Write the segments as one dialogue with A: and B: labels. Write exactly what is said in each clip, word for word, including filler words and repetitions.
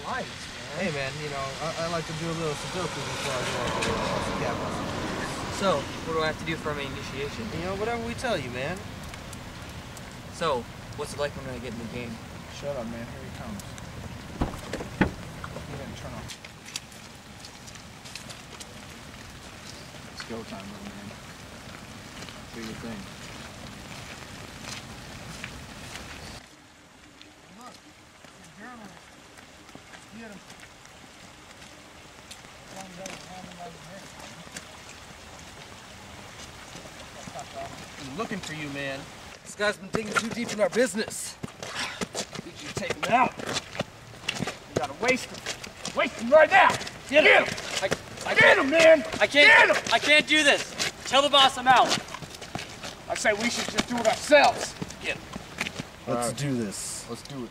A: lights, man.
B: Hey, man, you know, I, I like to do a little Sudoku before I go out there and the cat bus.
C: So, what do I have to do for my initiation?
B: You know, whatever we tell you, man.
C: So, what's it like when I get in the game?
A: Shut up, man. Here he comes. He didn't turn off. It's go time, little man. Do your thing. Look, the journalist. Get him.
B: I'm looking for you, man. This guy's been digging too deep in our business.
A: Need you to take him out. You gotta waste him. Waste him right now. Get, Get him. I, I Get him, man.
C: I can't.
A: Get him.
C: I can't do this. Tell the boss I'm out.
A: I say we should just do it ourselves.
B: Get him. Let's right. do this.
A: Let's do it.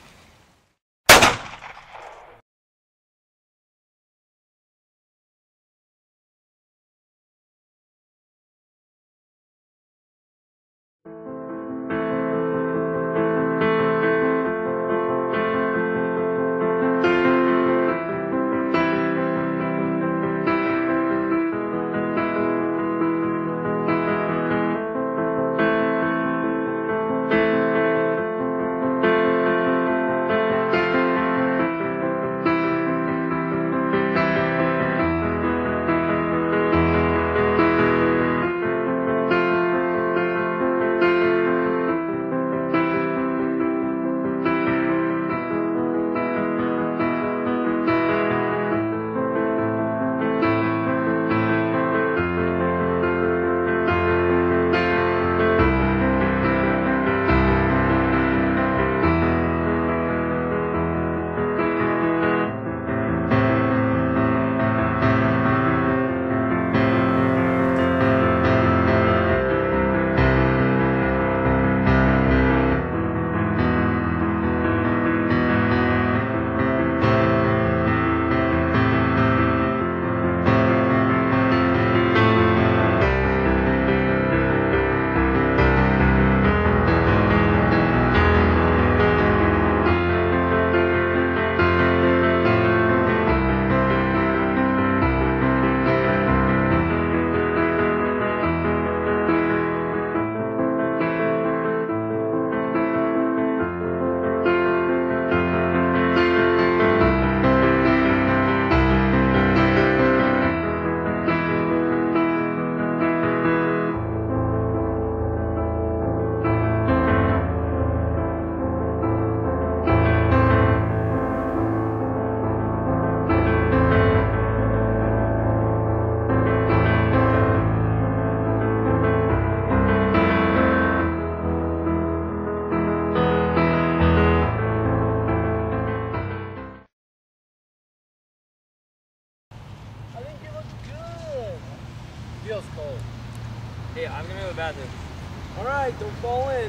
C: Feels cold. Hey, I'm gonna go to the bathroom.
A: All right, don't fall in.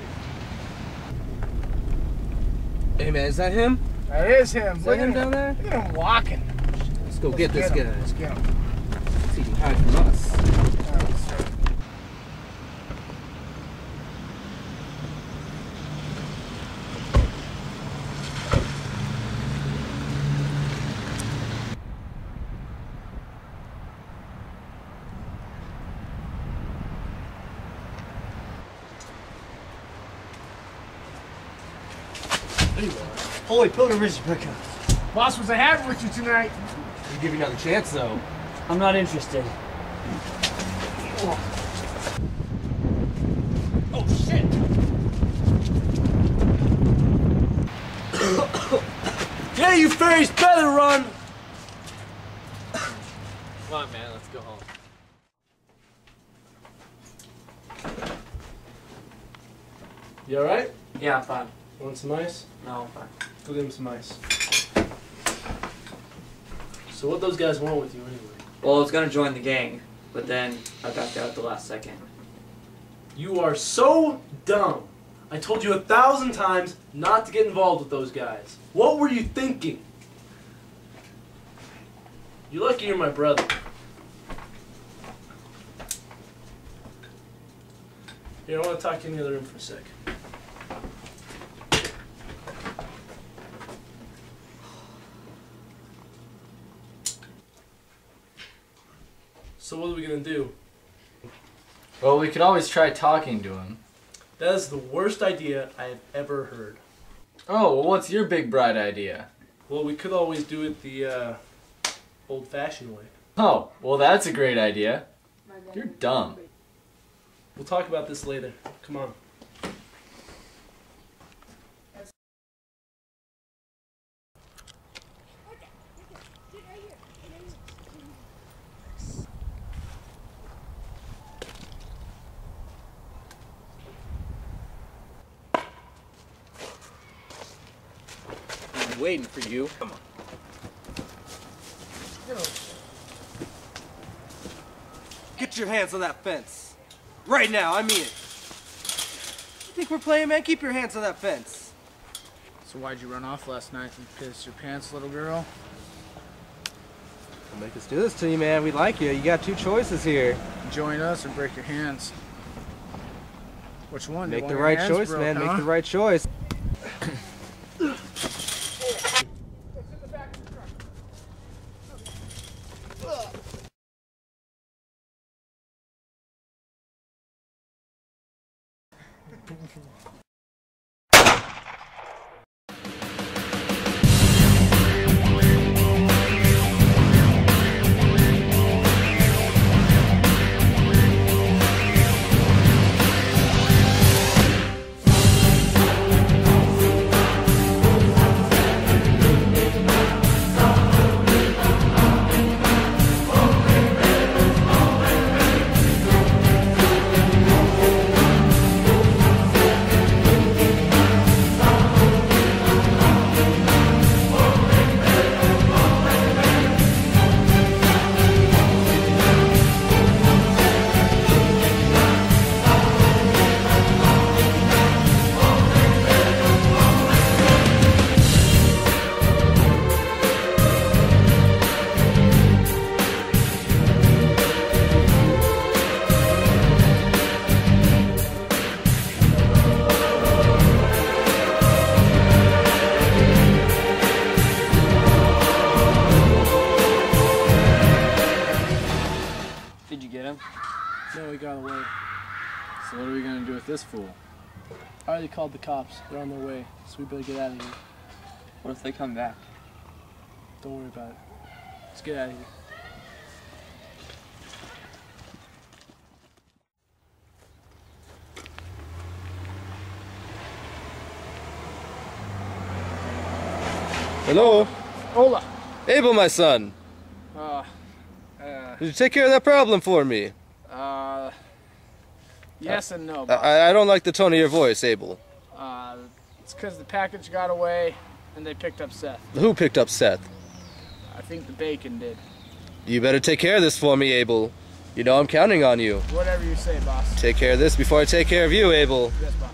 B: Hey, man, is that him?
A: That is him.
B: Is
A: Look
B: that him
A: at
B: down there?
A: Look at him walking.
B: Let's go
A: Let's
B: get,
A: get
B: this
A: him.
B: guy.
A: Let's get him.
B: See if he hides from us.
A: All right, sir.
B: Holy pilgrimage, Rebecca.
A: Boss was a having with you tonight.
B: We'll give you another chance, though.
C: I'm not interested.
B: Oh, shit! Yeah, you fairies better run!
D: Come on, man, let's go home.
B: You alright?
C: Yeah, I'm fine.
B: Want some ice?
C: No, I'm fine.
B: Go get him some ice. So what those guys want with you anyway?
C: Well, I was gonna join the gang, but then I backed out at the last second.
E: You are so dumb. I told you a thousand times not to get involved with those guys. What were you thinking? You're lucky you're my brother. Here, I want to talk to you in the other room for a sec. So what are we gonna do?
F: Well, we could always try talking to him.
E: That is the worst idea I have ever heard.
F: Oh, well, what's your big bright idea?
E: Well, we could always do it the uh, old-fashioned way.
F: Oh, well, that's a great idea. You're dumb.
E: We'll talk about this later. Come on.
B: I'm waiting for you. Come on. Get your hands on that fence. Right now, I mean it. You think we're playing, man? Keep your hands on that fence.
A: So why'd you run off last night and piss your pants, little girl?
B: Don't make us do this to you, man. We like you. You got two choices here.
A: Join us or break your hands. Which one?
B: Make
A: You
B: the
A: want your
B: right
A: hands
B: choice,
A: broke,
B: man.
A: huh?
B: Make the right choice.
C: Did you get him?
E: No, he got away.
C: So what are we gonna do with this fool?
E: I already called the cops. They're on their way, so we better get out of here.
C: What if they come back?
E: Don't worry about it. Let's get out of here.
B: Hello?
A: Hola.
B: Abel, my son.
A: Uh, uh,
B: Did you take care of that problem for me?
A: uh, yes and no,
B: I,
A: boss.
B: I don't like the tone of your voice, Abel.
A: Uh, it's because the package got away and they picked up Seth.
B: Who picked up Seth?
A: I think the bacon did.
B: You better take care of this for me, Abel. You know I'm counting on you.
A: Whatever you say, boss.
B: Take care of this before I take care of you, Abel.
A: Yes, boss.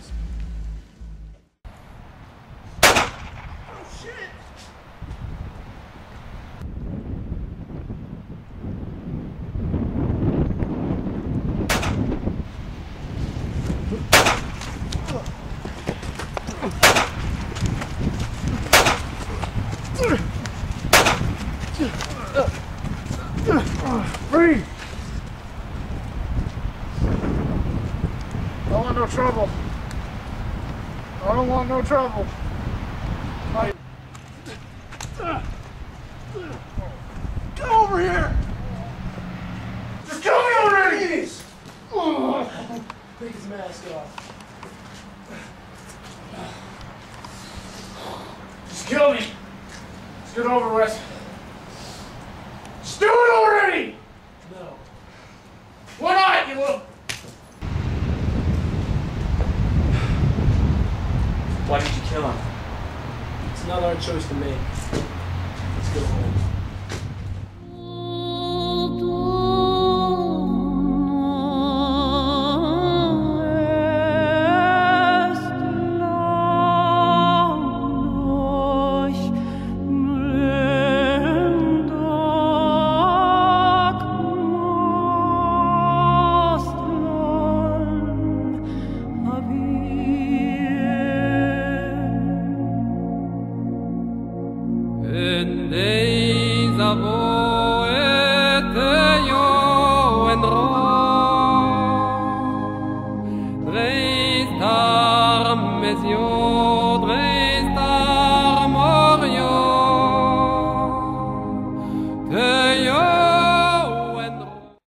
A: Free! I don't want no trouble. I don't want no trouble. I... Get over here! Just kill me already! Please.
E: Take his mask off.
A: Just kill me. Let's get over with. Just do it already!
E: No.
A: Why not, you little...
C: Why did you kill him?
E: It's not our choice to make. Let's go home.
G: In days of old, with your